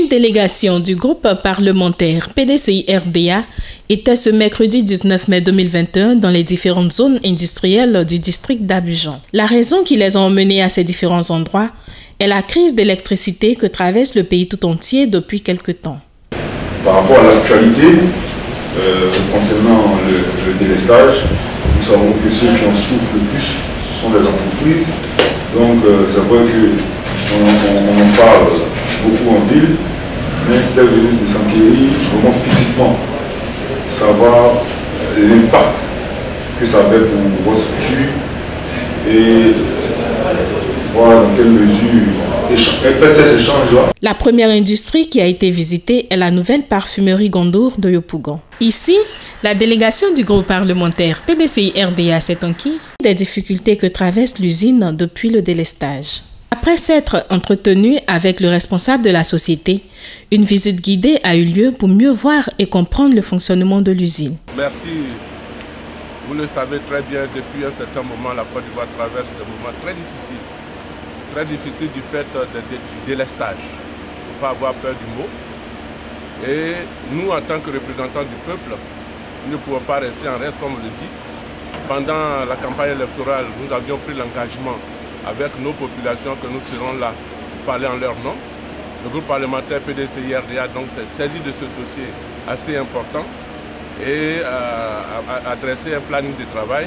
délégation du groupe parlementaire PDCI-RDA était ce mercredi 19 mai 2021 dans les différentes zones industrielles du district d'Abidjan. La raison qui les a emmenés à ces différents endroits est la crise d'électricité que traverse le pays tout entier depuis quelque temps. Par rapport à l'actualité, concernant le délestage, nous savons que ceux qui en souffrent le plus sont les entreprises. Donc c'est vrai qu'on en parle beaucoup en ville, mais c'était venu de s'enquérir vraiment physiquement, savoir l'impact que ça avait pour votre structure et voir dans quelle mesure faire ces échanges-là. La première industrie qui a été visitée est la nouvelle parfumerie Gandour de Yopougon. Ici, la délégation du groupe parlementaire PDCI-RDA s'est enquis des difficultés que traverse l'usine depuis le délestage. Après s'être entretenu avec le responsable de la société, une visite guidée a eu lieu pour mieux voir et comprendre le fonctionnement de l'usine. Merci. Vous le savez très bien, depuis un certain moment, la Côte d'Ivoire traverse des moments très difficiles. Très difficile du fait du délestage. Il ne faut pas avoir peur du mot. Et nous, en tant que représentants du peuple, nous ne pouvons pas rester en reste, comme on le dit. Pendant la campagne électorale, nous avions pris l'engagement avec nos populations que nous serons là pour parler en leur nom. Le groupe parlementaire PDCI-RDA s'est saisi de ce dossier assez important et a dressé un planning de travail.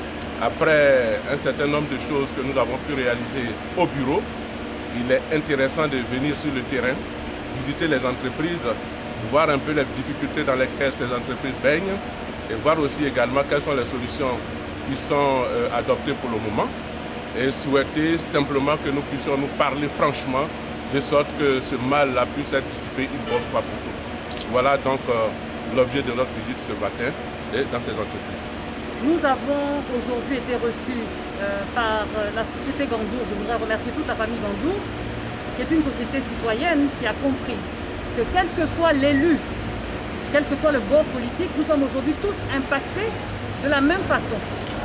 Après un certain nombre de choses que nous avons pu réaliser au bureau, il est intéressant de venir sur le terrain, visiter les entreprises, voir un peu les difficultés dans lesquelles ces entreprises baignent et voir aussi également quelles sont les solutions qui sont adoptées pour le moment et souhaiter simplement que nous puissions nous parler franchement de sorte que ce mal-là puisse être dissipé une bonne fois pour toutes. Voilà donc l'objet de notre visite ce matin dans ces entreprises. Nous avons aujourd'hui été reçus par la société Gandour. Je voudrais remercier toute la famille Gandour, qui est une société citoyenne qui a compris que quel que soit l'élu, quel que soit le bord politique, nous sommes aujourd'hui tous impactés de la même façon.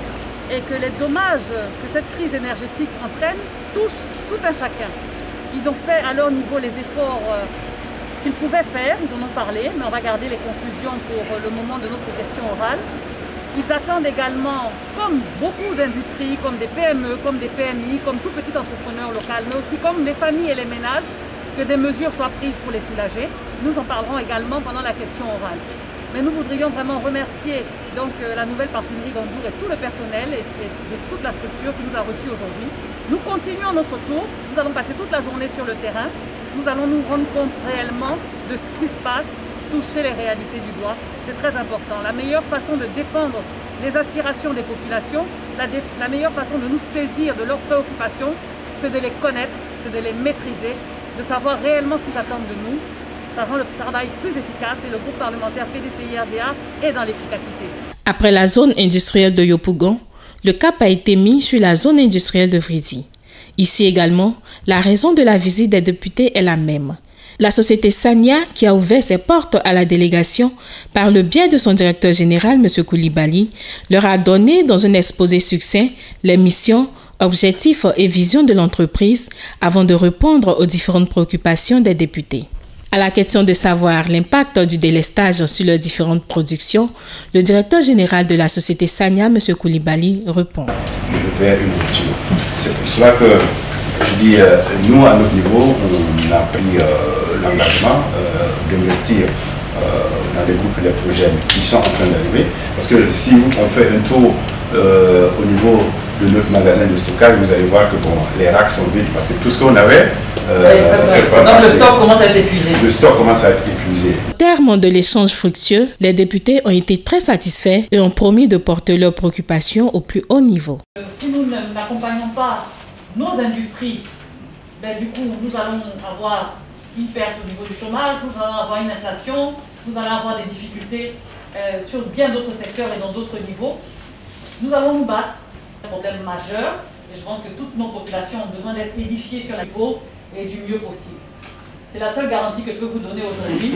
Et que les dommages que cette crise énergétique entraîne touchent tout un chacun. Ils ont fait à leur niveau les efforts qu'ils pouvaient faire, ils en ont parlé, mais on va garder les conclusions pour le moment de notre question orale. Ils attendent également, comme beaucoup d'industries, comme des PME, comme des PMI, comme tout petit entrepreneur local, mais aussi comme les familles et les ménages, que des mesures soient prises pour les soulager. Nous en parlerons également pendant la question orale. Mais nous voudrions vraiment remercier donc, la nouvelle parfumerie Gandour et tout le personnel et de toute la structure qui nous a reçus aujourd'hui. Nous continuons notre tour, nous allons passer toute la journée sur le terrain. Nous allons nous rendre compte réellement de ce qui se passe, toucher les réalités du doigt. C'est très important. La meilleure façon de défendre les aspirations des populations, la meilleure façon de nous saisir de leurs préoccupations, c'est de les connaître, c'est de les maîtriser, de savoir réellement ce qu'ils attendent de nous. Ça rend le travail plus efficace et le groupe parlementaire PDCI-RDA est dans l'efficacité. Après la zone industrielle de Yopougon, le cap a été mis sur la zone industrielle de Vridi. Ici également, la raison de la visite des députés est la même. La société Sania, qui a ouvert ses portes à la délégation par le biais de son directeur général, M. Koulibaly, leur a donné dans un exposé succinct les missions, objectifs et visions de l'entreprise avant de répondre aux différentes préoccupations des députés. À la question de savoir l'impact du délestage sur leurs différentes productions, le directeur général de la société Sania, M. Koulibaly, répond. C'est pour cela que je dis, nous, à notre niveau, on a pris l'engagement d'investir dans des groupes et des projets qui sont en train d'arriver. Parce que si on fait un tour au niveau de notre magasin de stockage, vous allez voir que bon, les racks sont vides parce que tout ce qu'on avait... donc le stock commence à être épuisé. Le stock commence à être épuisé. Au terme de l'échange fructueux, les députés ont été très satisfaits et ont promis de porter leurs préoccupations au plus haut niveau. Si nous n'accompagnons pas nos industries, du coup, nous allons avoir une perte au niveau du chômage, nous allons avoir une inflation, nous allons avoir des difficultés sur bien d'autres secteurs et dans d'autres niveaux. Nous allons nous battre. C'est un problème majeur et je pense que toutes nos populations ont besoin d'être édifiées sur le niveau et du mieux possible. C'est la seule garantie que je peux vous donner aujourd'hui.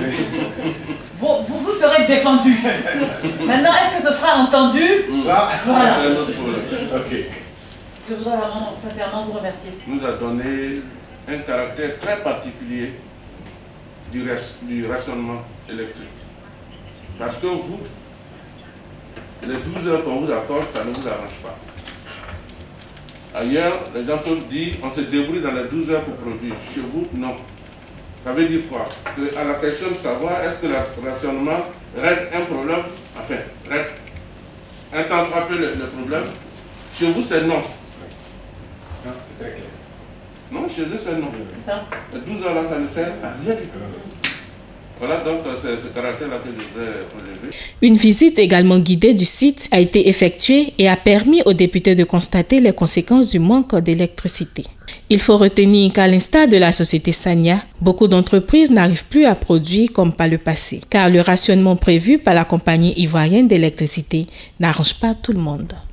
Vous serez défendus. Maintenant, est-ce que ce sera entendu? Ça, voilà. c'est un autre problème. Ok. Je voudrais vraiment sincèrement vous remercier. Nous a donné un caractère très particulier du rationnement électrique. Parce que vous, les 12 heures qu'on vous accorde, ça ne vous arrange pas. Ailleurs, les gens peuvent dire on se débrouille dans les 12 heures pour produire. Chez vous, non. Ça veut dire quoi? Que à la question de savoir est-ce que le rationnement règle un problème, enfin, règle un temps frapper le problème, chez vous c'est non. Non, c'est très clair. Non, chez eux c'est non. C'est ça. Les 12 heures là, ça ne sert à rien du tout. Voilà donc c'est ce caractère-là que je voudrais relever. Une visite également guidée du site a été effectuée et a permis aux députés de constater les conséquences du manque d'électricité. Il faut retenir qu'à l'instar de la société Sania, beaucoup d'entreprises n'arrivent plus à produire comme par le passé, car le rationnement prévu par la compagnie ivoirienne d'électricité n'arrange pas tout le monde.